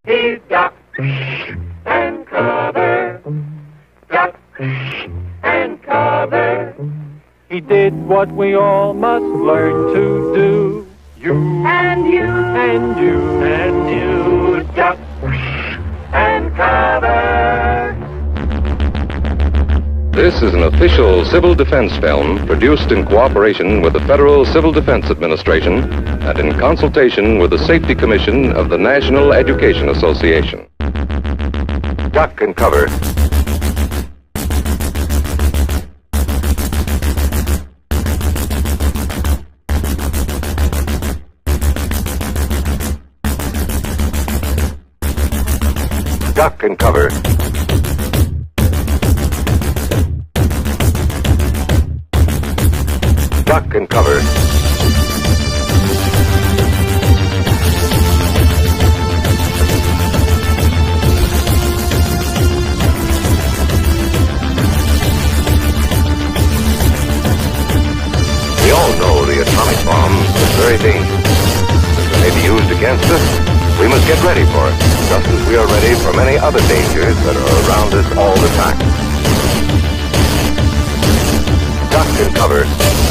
He's duck and cover, duck and cover. He did what we all must learn to do. You and you and you and you, duck and cover. This is an official civil defense film produced in cooperation with the Federal Civil Defense Administration and in consultation with the Safety Commission of the National Education Association. Duck and cover. Duck and cover. Duck and cover. We all know the atomic bomb is very dangerous. If it may be used against us, we must get ready for it, just as we are ready for many other dangers that are around us all the time. Duck and cover.